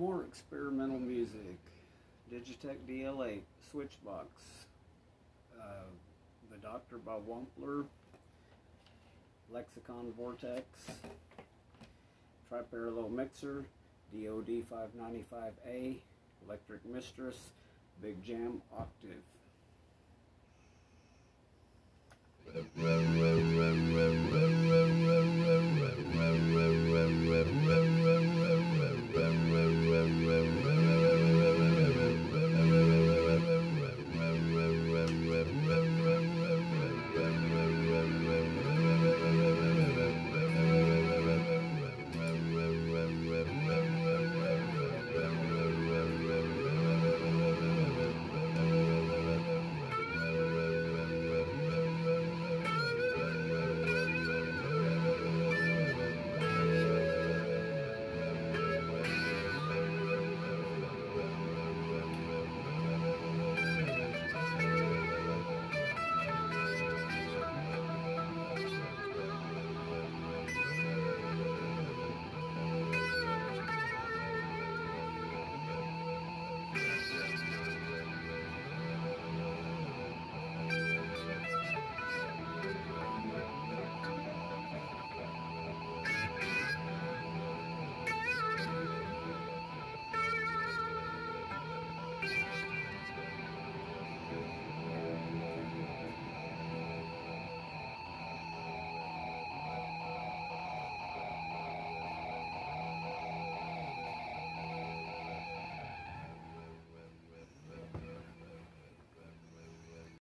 More experimental music. Digitech DL8, Switchbox, The Doctor by Wampler, Lexicon Vortex, Tri-Parallel Mixer, DOD 595A, Electric Mistress, Big Jam Octave.